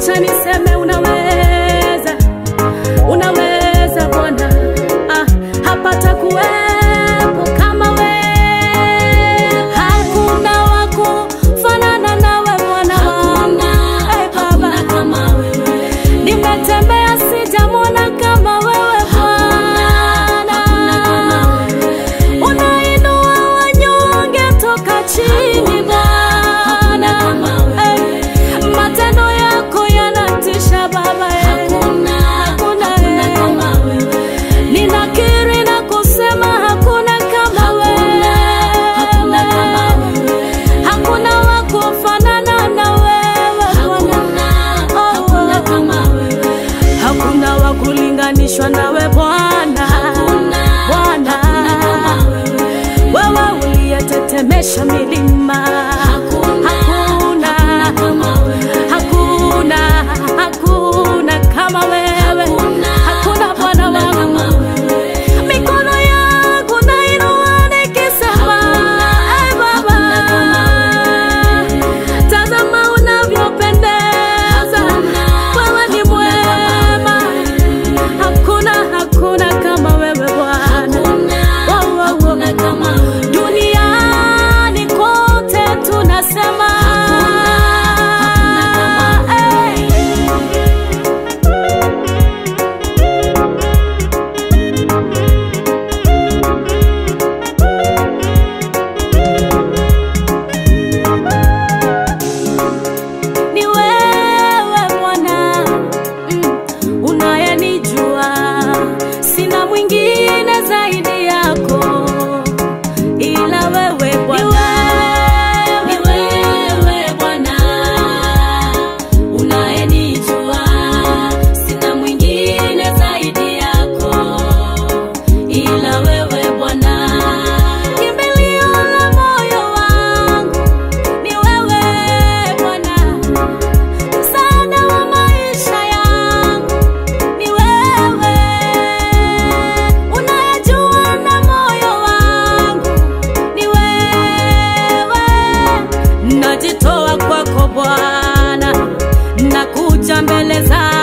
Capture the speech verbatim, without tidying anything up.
acha niseme unaweza, unaweza Bwana. Ah, hapata kuwepo kama wewe, hakuna wako fanana nawe Bwana wangu. Hey, Baba, kama wewe nimetembea sijamwona kama wewe Bwana. Hakuna kama wewe, unainua wanyonge toka chini Bwana. Kama wewe matendo yako yanatisha Baba. Hakuna hakuna kama wewe, ninakiri na kusema hakuna kama wewe. Hakuna kama wewe, hakuna wako fanana na wewe Bwana. Hakuna kama wewe, hakuna wakulinganishwa nawe Bwana. Bwana, wewe uliyetetemesha milima. Hakuna kama wewe, hakuna hakuna kama wewe. Hakuna Bwana wangu, mikono yangu nainua nikisema ee Baba, tazama unavyopendeza, wewe ni mwema. Hakuna hakuna kama wewe Bwana. Hakuna kama wewe, duniani kote tunasema ni wewe Bwana, mm, unayenijua, sina mwingine zaidi yako ila wewe Bwana. Ni wewe Bwana, unayenijua, sina mwingine zaidi yako ila wewe Bwana. Kimbilio la moyo wangu ni wewe Bwana, msaada wa maisha yangu ni wewe, unayejua na moyo wangu ni wewe. Najitoa kwako Bwana, nakuja mbele za